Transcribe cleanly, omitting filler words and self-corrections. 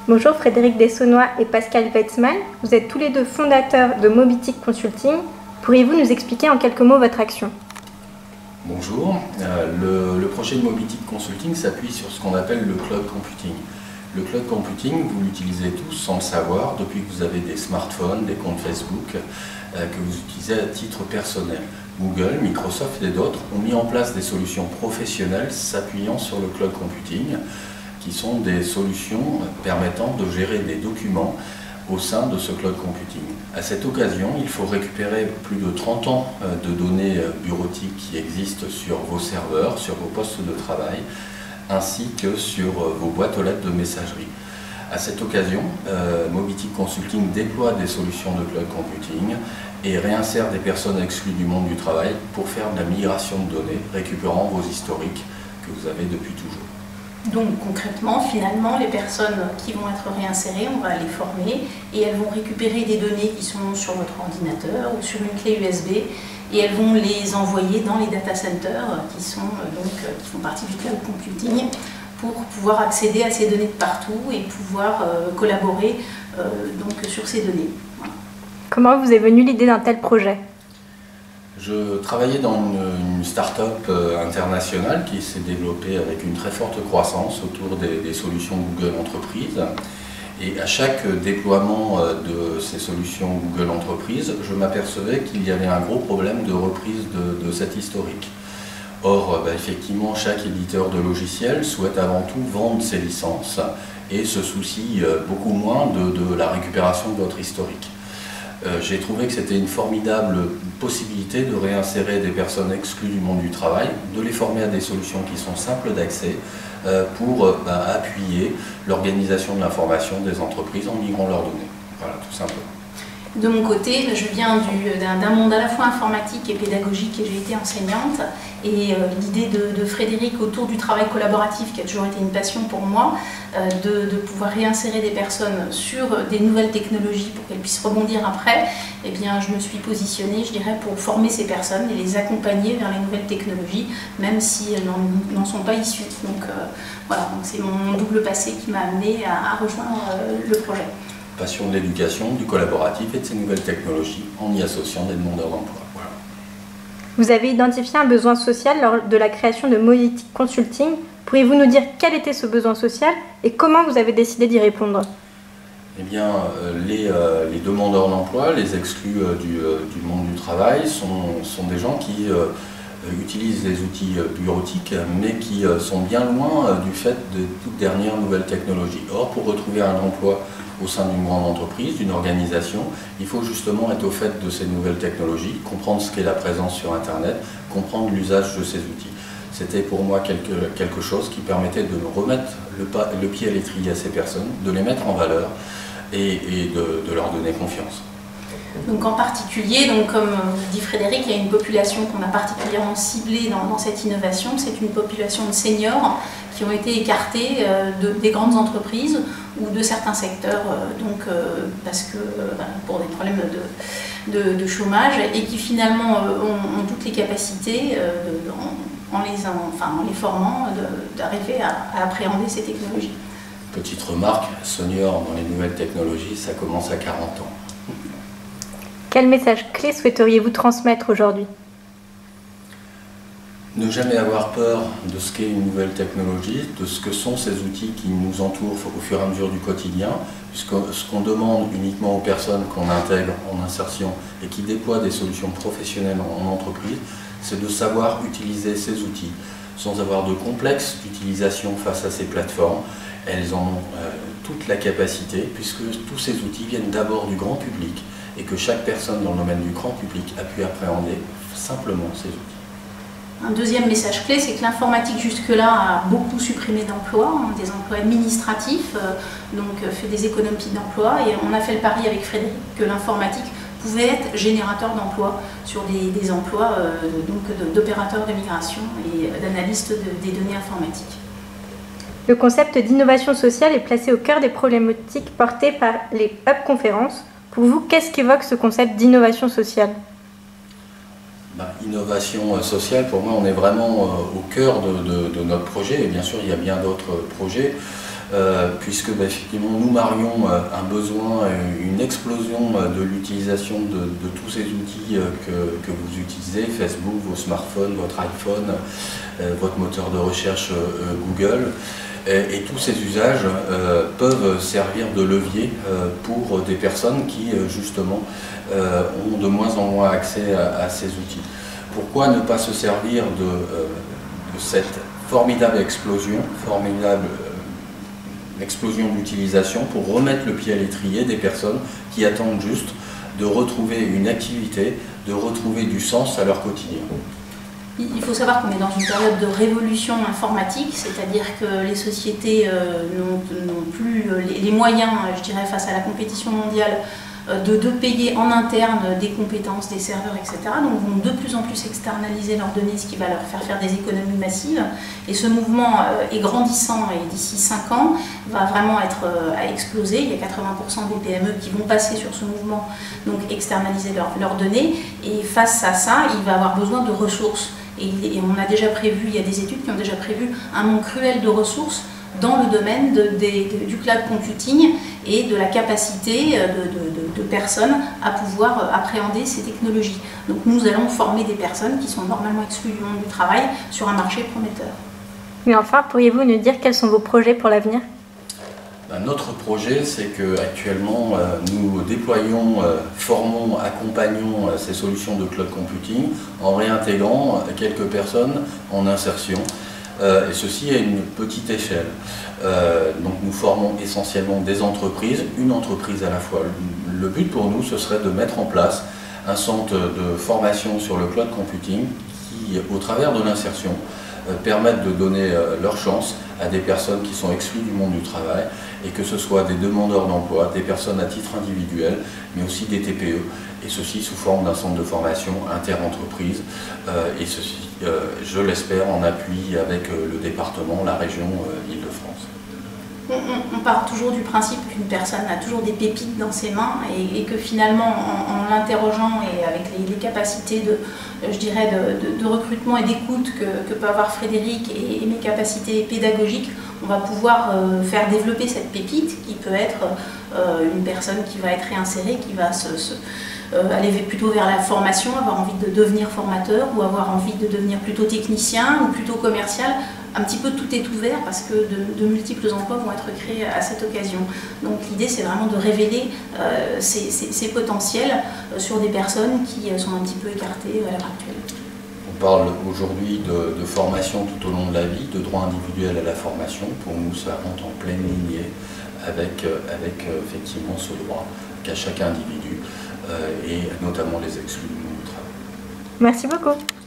Bonjour Frédéric Dessonnois et Pascal Wetzmann, vous êtes tous les deux fondateurs de Mobitic Consulting. Pourriez-vous nous expliquer en quelques mots votre action? Bonjour, le projet de Mobitic Consulting s'appuie sur ce qu'on appelle le cloud computing. Le cloud computing, vous l'utilisez tous sans le savoir depuis que vous avez des smartphones, des comptes Facebook que vous utilisez à titre personnel. Google, Microsoft et d'autres ont mis en place des solutions professionnelles s'appuyant sur le cloud computing, qui sont des solutions permettant de gérer des documents au sein de ce cloud computing. À cette occasion, il faut récupérer plus de 30 ans de données bureautiques qui existent sur vos serveurs, sur vos postes de travail, ainsi que sur vos boîtes aux lettres de messagerie. À cette occasion, Mobitic Consulting déploie des solutions de cloud computing et réinsère des personnes exclues du monde du travail pour faire de la migration de données, récupérant vos historiques que vous avez depuis toujours. Donc concrètement, finalement, les personnes qui vont être réinsérées, on va les former et elles vont récupérer des données qui sont sur votre ordinateur ou sur une clé USB et elles vont les envoyer dans les data centers qui font partie du cloud computing pour pouvoir accéder à ces données de partout et pouvoir collaborer sur ces données. Voilà. Comment vous est venue l'idée d'un tel projet? Je travaillais dans une start-up internationale qui s'est développée avec une très forte croissance autour des solutions Google Entreprise. Et à chaque déploiement de ces solutions Google Entreprise, je m'apercevais qu'il y avait un gros problème de reprise de cet historique. Or, effectivement, chaque éditeur de logiciels souhaite avant tout vendre ses licences et se soucie beaucoup moins de la récupération de votre historique. J'ai trouvé que c'était une formidable possibilité de réinsérer des personnes exclues du monde du travail, de les former à des solutions qui sont simples d'accès pour appuyer l'organisation de l'information des entreprises en migrant leurs données. Voilà, tout simplement. De mon côté, je viens d'un monde à la fois informatique et pédagogique et j'ai été enseignante. Et l'idée de Frédéric autour du travail collaboratif, qui a toujours été une passion pour moi, de pouvoir réinsérer des personnes sur des nouvelles technologies pour qu'elles puissent rebondir après, eh bien, je me suis positionnée, je dirais, pour former ces personnes et les accompagner vers les nouvelles technologies, même si elles n'en sont pas issues. Donc voilà, c'est mon double passé qui m'a amenée à rejoindre le projet. Passion de l'éducation, du collaboratif et de ces nouvelles technologies en y associant des demandeurs d'emploi. Voilà. Vous avez identifié un besoin social lors de la création de Mobitic Consulting. Pourriez-vous nous dire quel était ce besoin social et comment vous avez décidé d'y répondre? Eh bien, les demandeurs d'emploi, les exclus du monde du travail, sont des gens qui utilisent des outils bureautiques, mais qui sont bien loin du fait de toutes dernières nouvelles technologies. Or, pour retrouver un emploi au sein d'une grande entreprise, d'une organisation, il faut justement être au fait de ces nouvelles technologies, comprendre ce qu'est la présence sur Internet, comprendre l'usage de ces outils. C'était pour moi quelque chose qui permettait de remettre le pied à l'étrier à ces personnes, de les mettre en valeur et de leur donner confiance. Donc en particulier, comme dit Frédéric, il y a une population qu'on a particulièrement ciblée dans cette innovation, c'est une population de seniors qui ont été écartés des grandes entreprises ou de certains secteurs, parce que pour des problèmes de chômage, et qui finalement ont toutes les capacités, en les formant, d'arriver à appréhender ces technologies. Petite remarque, senior dans les nouvelles technologies, ça commence à 40 ans. Quel message clé souhaiteriez-vous transmettre aujourd'hui? Ne jamais avoir peur de ce qu'est une nouvelle technologie, de ce que sont ces outils qui nous entourent au fur et à mesure du quotidien, puisque ce qu'on demande uniquement aux personnes qu'on intègre en insertion et qui déploient des solutions professionnelles en entreprise, c'est de savoir utiliser ces outils sans avoir de complexe d'utilisation face à ces plateformes. Elles en ont toute la capacité, puisque tous ces outils viennent d'abord du grand public et que chaque personne dans le domaine du grand public a pu appréhender simplement ces outils. Un deuxième message clé, c'est que l'informatique jusque-là a beaucoup supprimé d'emplois, des emplois administratifs, fait des économies d'emplois, et on a fait le pari avec Frédéric que l'informatique pouvait être générateur d'emplois sur des emplois d'opérateurs de migration et d'analystes des données informatiques. Le concept d'innovation sociale est placé au cœur des problématiques portées par les hub conférences. Pour vous, qu'est-ce qu'évoque ce concept d'innovation sociale? Innovation sociale, pour moi, on est vraiment au cœur de notre projet, et bien sûr il y a bien d'autres projets. puisque effectivement nous marions un besoin, une explosion de l'utilisation de tous ces outils que vous utilisez, Facebook, vos smartphones, votre iPhone, votre moteur de recherche Google. Et tous ces usages peuvent servir de levier pour des personnes qui justement ont de moins en moins accès à ces outils. Pourquoi ne pas se servir de cette formidable explosion d'utilisation pour remettre le pied à l'étrier des personnes qui attendent juste de retrouver une activité, de retrouver du sens à leur quotidien. Il faut savoir qu'on est dans une période de révolution informatique, c'est-à-dire que les sociétés n'ont plus les moyens, je dirais, face à la compétition mondiale, de payer en interne des compétences, des serveurs, etc. Donc vont de plus en plus externaliser leurs données, ce qui va leur faire des économies massives. Et ce mouvement est grandissant et d'ici 5 ans va vraiment être à exploser. Il y a 80% des PME qui vont passer sur ce mouvement, donc externaliser leurs données. Et face à ça, il va avoir besoin de ressources. Et on a déjà prévu, il y a des études qui ont déjà prévu un manque cruel de ressources dans le domaine du cloud computing et de la capacité de personnes à pouvoir appréhender ces technologies. Donc nous allons former des personnes qui sont normalement exclues du monde du travail sur un marché prometteur. Et enfin, pourriez-vous nous dire quels sont vos projets pour l'avenir ? Notre projet, c'est qu'actuellement, nous déployons, formons, accompagnons ces solutions de cloud computing en réintégrant quelques personnes en insertion, et ceci à une petite échelle. Donc nous formons essentiellement des entreprises, une entreprise à la fois. Le but pour nous, ce serait de mettre en place un centre de formation sur le cloud computing qui, au travers de l'insertion, permettent de donner leur chance à des personnes qui sont exclues du monde du travail, et que ce soit des demandeurs d'emploi, des personnes à titre individuel, mais aussi des TPE, et ceci sous forme d'un centre de formation inter-entreprise, et ceci, je l'espère, en appui avec le département, la région Île-de-France. On part toujours du principe qu'une personne a toujours des pépites dans ses mains et que finalement, en l'interrogeant et avec les capacités de recrutement et d'écoute que peut avoir Frédéric et mes capacités pédagogiques, on va pouvoir faire développer cette pépite qui peut être une personne qui va être réinsérée, qui va aller plutôt vers la formation, avoir envie de devenir formateur ou avoir envie de devenir plutôt technicien ou plutôt commercial. Un petit peu tout est ouvert parce que de multiples emplois vont être créés à cette occasion. Donc l'idée, c'est vraiment de révéler ces potentiels sur des personnes qui sont un petit peu écartées à l'heure actuelle. On parle aujourd'hui de formation tout au long de la vie, de droit individuel à la formation. Pour nous, ça rentre en pleine lignée avec effectivement ce droit qu'a chaque individu et notamment les exclus du monde du travail. Merci beaucoup.